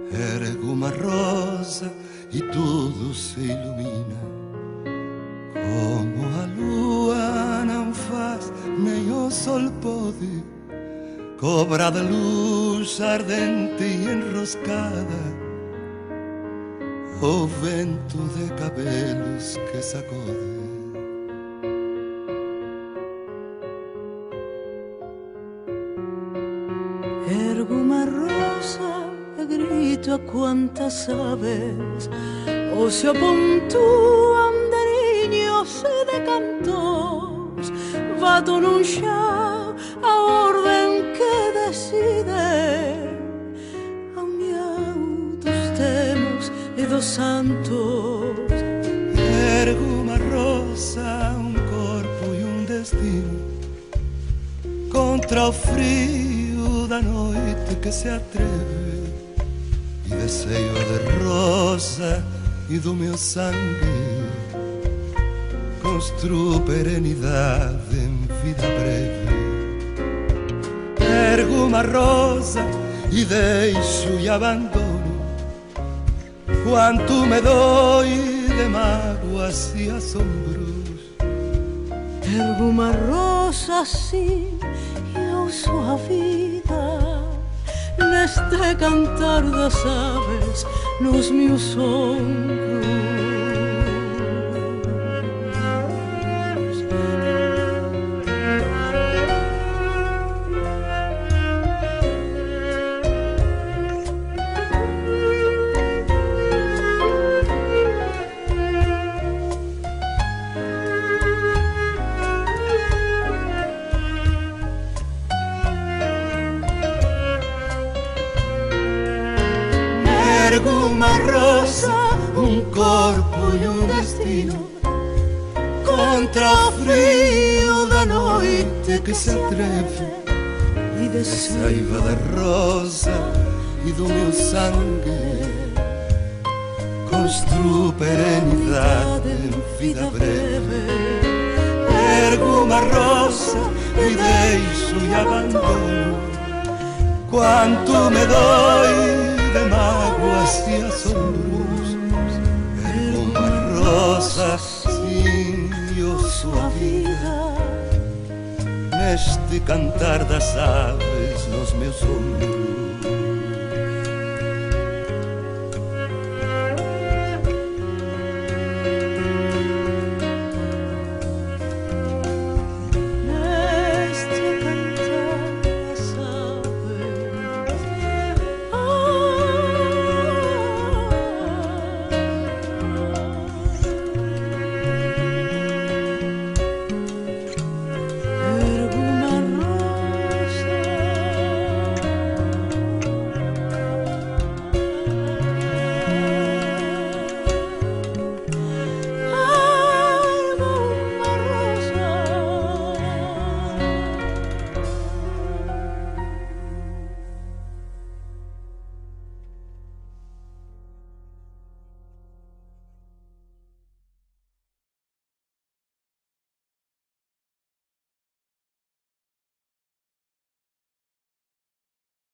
Ergo uma rosa e tudo se ilumina. Como a lua não faz, nem o sol pode cobrar de luz ardente e enroscada o vento de cabelos que sacode. Ergo uma rosa e grito a quantas aves o apontuam deriños e de cantos. Vado nun xa a orden que decide a miau dos temos e dos santos. Ergo uma rosa, um corpo e um destino contra o frio da noite que se atreve, e desejo de rosa e do meu sangue construo perenidade em vida breve. Ergo uma rosa e deixo e abandono quanto me dói de mágoas e assombros. Ergo uma rosa assim e ouço a vida neste cantar das aves nos meus ombros. Ergo uma rosa, um corpo e um destino contra o frio da noite que se atreve, E de saiva da rosa e do meu sangue construo perenidade em vida breve. Ergo uma rosa e deixo e abandono quanto me dói de mágoas e assombros. Ergo uma rosa sim e ouço a vida neste cantar das aves nos meus ombros.